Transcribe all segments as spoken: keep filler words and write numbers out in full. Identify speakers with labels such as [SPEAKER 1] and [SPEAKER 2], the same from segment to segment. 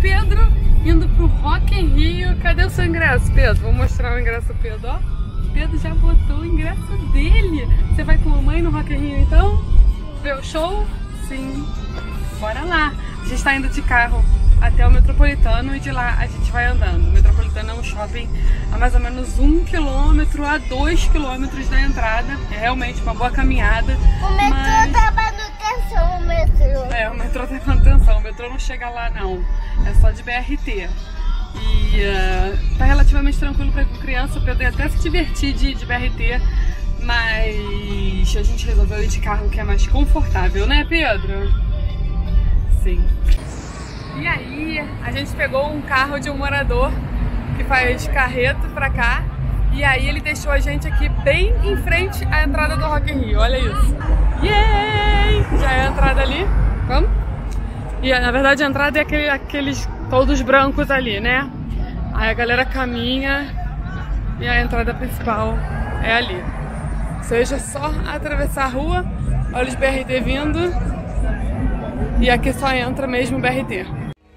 [SPEAKER 1] Pedro indo pro Rock in Rio. Cadê o seu ingresso, Pedro? Vou mostrar o ingresso do Pedro, ó. Pedro já botou o ingresso dele. Você vai com a mamãe no Rock in Rio, então? Ver o show? Sim. Bora lá. A gente tá indo de carro até o Metropolitano e de lá a gente vai andando. O Metropolitano é um shopping a mais ou menos um quilômetro a dois quilômetros da entrada. É realmente uma boa caminhada.
[SPEAKER 2] O metrô
[SPEAKER 1] mas...
[SPEAKER 2] tá manutenção, o metrô.
[SPEAKER 1] É, o metrô tá manutenção. O metrô não chega lá, não. É só de B R T. E uh, tá relativamente tranquilo pra ir com criança. O Pedro ia até se divertir de, de B R T. Mas a gente resolveu ir de carro, que é mais confortável, né, Pedro? Sim. E aí, a gente pegou um carro de um morador que faz carreto pra cá. E aí ele deixou a gente aqui bem em frente à entrada do Rock in Rio. Olha isso. Yay! Já é a entrada ali. Vamos? E na verdade a entrada é aquele, aqueles todos brancos ali, né? Aí a galera caminha e a entrada principal é ali. Ou seja, só atravessar a rua. Olha os B R T vindo. E aqui só entra mesmo o B R T.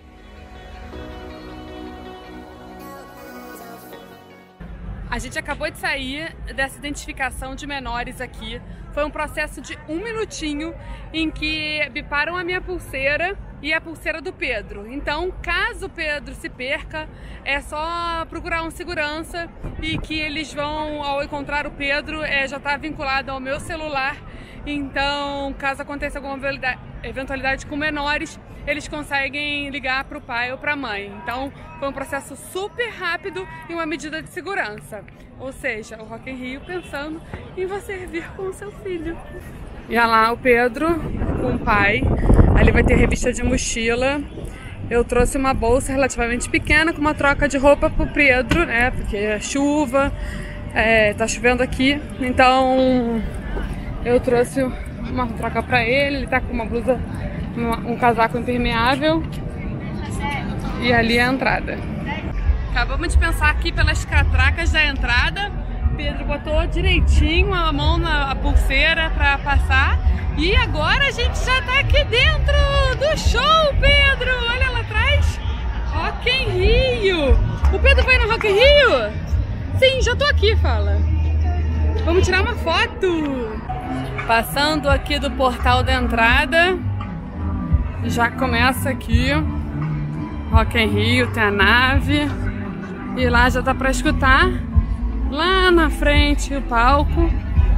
[SPEAKER 1] A gente acabou de sair dessa identificação de menores aqui. Foi um processo de um minutinho em que biparam a minha pulseira e a pulseira do Pedro. Então, caso o Pedro se perca, é só procurar um segurança e que eles vão, ao encontrar o Pedro, é, já está vinculado ao meu celular. Então, caso aconteça alguma eventualidade com menores, eles conseguem ligar para o pai ou para a mãe. Então, foi um processo super rápido e uma medida de segurança. Ou seja, o Rock in Rio pensando em você vir com o seu filho. E olha lá o Pedro com o pai. Ali vai ter revista de mochila. Eu trouxe uma bolsa relativamente pequena com uma troca de roupa pro Pedro, né? Porque é chuva, é, tá chovendo aqui. Então, eu trouxe uma troca pra ele. Ele tá com uma blusa, uma, um casaco impermeável. E ali é a entrada. Acabamos de pensar aqui pelas catracas da entrada. Pedro botou direitinho a mão na pulseira pra passar. E agora a gente já tá aqui dentro do show, Pedro! Olha lá atrás. Rock in Rio. O Pedro vai no Rock in Rio? Sim, já tô aqui, fala. Vamos tirar uma foto. Passando aqui do portal da entrada. Já começa aqui. Rock in Rio, tem a nave. E lá já dá pra escutar. Lá na frente o palco.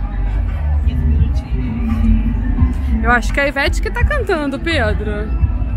[SPEAKER 1] Eu acho que é a Ivete que tá cantando, Pedro.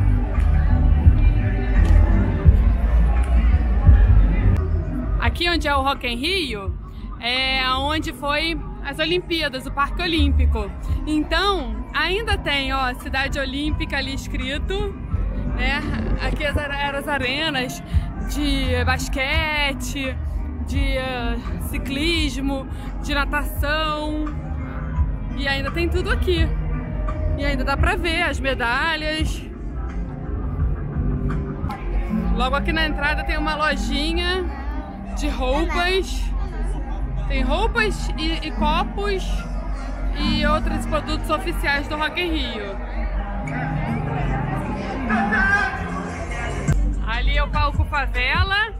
[SPEAKER 1] Aqui onde é o Rock in Rio, é onde foi as Olimpíadas, o Parque Olímpico. Então, ainda tem, ó, Cidade Olímpica ali escrito, né? Aqui eram as arenas de basquete, de uh, ciclismo, de natação. E ainda tem tudo aqui. E ainda dá pra ver as medalhas. Logo aqui na entrada tem uma lojinha de roupas. Tem roupas e, e copos e outros produtos oficiais do Rock in Rio. Ali é o palco Favela.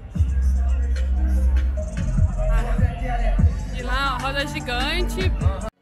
[SPEAKER 1] E lá, a roda gigante.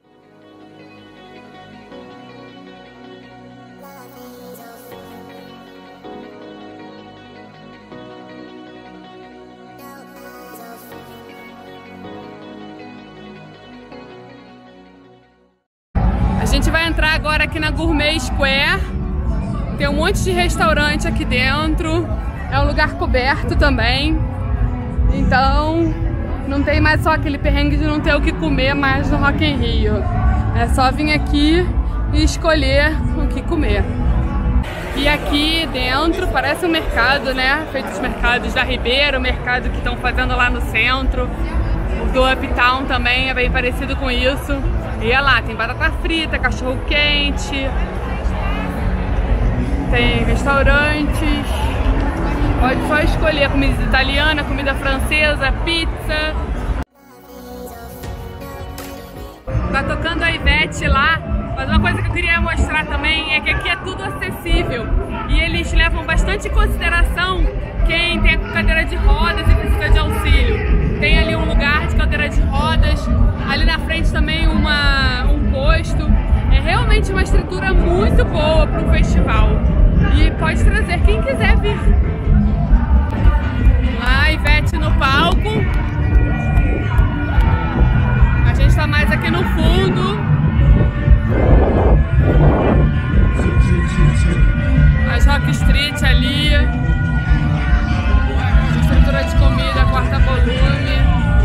[SPEAKER 1] A gente vai entrar agora aqui na Gourmet Square. Tem um monte de restaurante aqui dentro. É um lugar coberto também. Então, não tem mais só aquele perrengue de não ter o que comer mais no Rock in Rio. É só vir aqui e escolher o que comer. E aqui dentro parece um mercado, né? Feito os mercados da Ribeira, o mercado que estão fazendo lá no centro. O do Uptown também é bem parecido com isso. E olha lá, tem batata frita, cachorro quente, tem restaurantes. Pode só escolher comida italiana, comida francesa, pizza. Tá tocando a Ivete lá, mas uma coisa que eu queria mostrar também é que aqui é tudo acessível. e eles levam bastante em consideração quem tem cadeira de rodas e precisa de auxílio. Tem ali um lugar de cadeira de rodas, ali na frente também uma, um posto. É realmente uma estrutura muito boa para um festival e pode trazer quem quiser vir. Lá, Ivete no palco. A gente está mais aqui no fundo. As Rock Street ali. Estrutura de comida, quarta volume.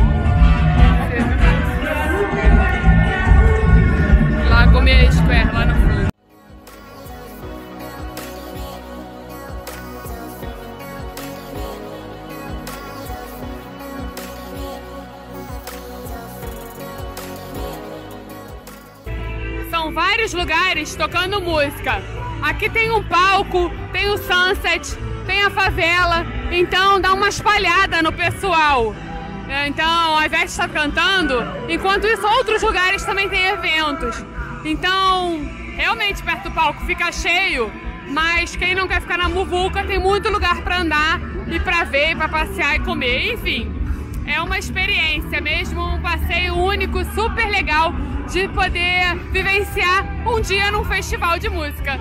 [SPEAKER 1] Lá, Gourmet Square, lá no fundo. São vários lugares tocando música. Aqui tem um palco, tem o Sunset, tem a favela, então dá uma espalhada no pessoal. Então a Ivete está cantando, enquanto isso outros lugares também tem eventos. Então realmente perto do palco fica cheio, mas quem não quer ficar na muvuca tem muito lugar para andar e para ver, para passear e comer. Enfim, é uma experiência mesmo, um passeio único, super legal de poder vivenciar um dia num festival de música.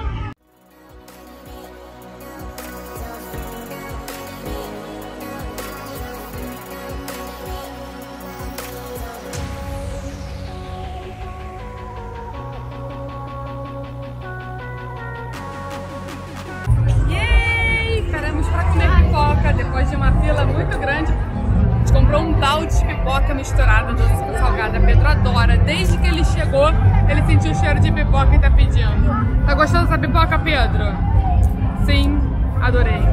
[SPEAKER 1] Yay! Paramos para comer pipoca depois de uma fila muito grande. A gente comprou um balde de pipoca misturada doce com salgada. Pedro adora. Desde que ele chegou, ele sentiu o cheiro de pipoca e tá pedindo. Tá gostando dessa pipoca, Pedro? Sim, adorei.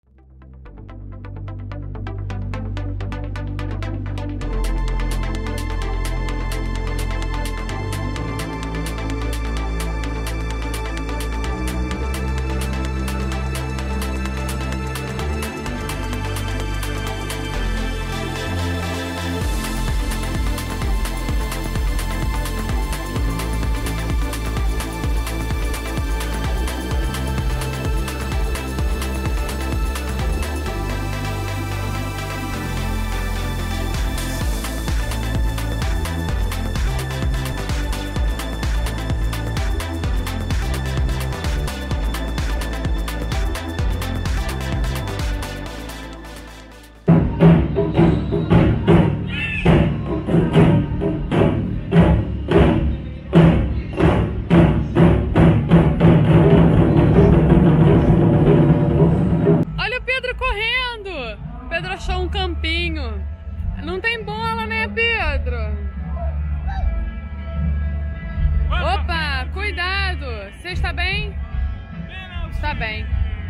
[SPEAKER 1] Não tem bola, né, Pedro? Opa, cuidado! Você está bem? Está bem.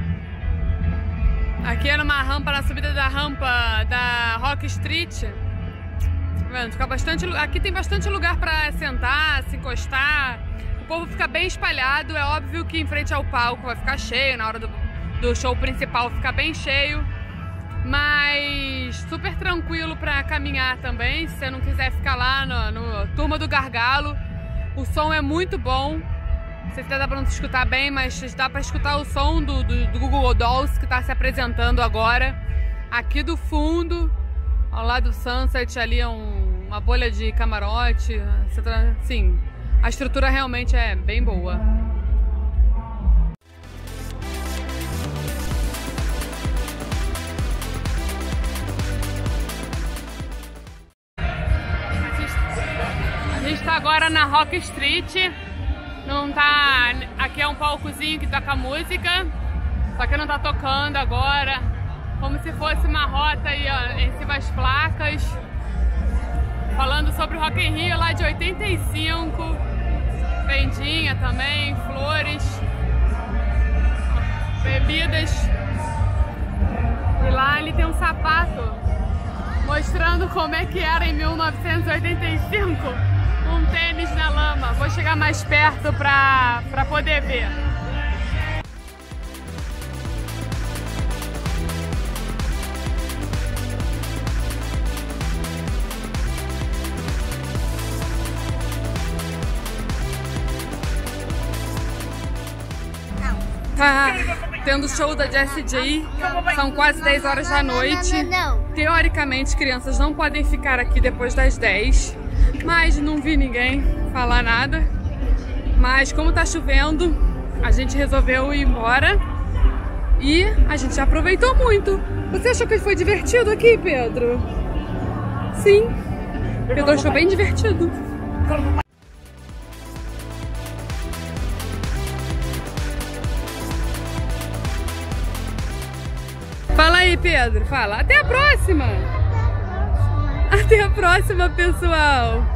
[SPEAKER 1] Aqui era uma rampa, na subida da rampa da Rock Street. Tá vendo? Fica bastante, aqui tem bastante lugar para sentar, se encostar. O povo fica bem espalhado. É óbvio que em frente ao palco vai ficar cheio, na hora do, do show principal fica bem cheio. Mas super tranquilo para caminhar também, se você não quiser ficar lá no, no Turma do Gargalo. O som é muito bom, não sei se dá para não se escutar bem, mas dá para escutar o som do, do, do Google Dolls que está se apresentando agora. Aqui do fundo, ao lado do Sunset, ali é um, uma bolha de camarote. Sim, a estrutura realmente é bem boa. A gente tá agora na Rock Street, não tá, aqui é um palcozinho que toca música, só que não tá tocando agora, como se fosse uma rota aí, ó, em cima das placas, falando sobre o Rock in Rio lá de oitenta e cinco, vendinha também, flores, bebidas, e lá ele tem um sapato mostrando como é que era em mil novecentos e oitenta e cinco. Um tênis na lama. Vou chegar mais perto pra, pra poder ver. Tá. tendo show da Jessie J, são quase dez horas da noite. Teoricamente, crianças não podem ficar aqui depois das dez, mas não vi ninguém falar nada. Mas como tá chovendo, a gente resolveu ir embora e a gente aproveitou muito. Você achou que foi divertido aqui, Pedro? Sim, Pedro achou bem divertido. Fala aí, Pedro, fala. Até a próxima! Até a próxima, pessoal!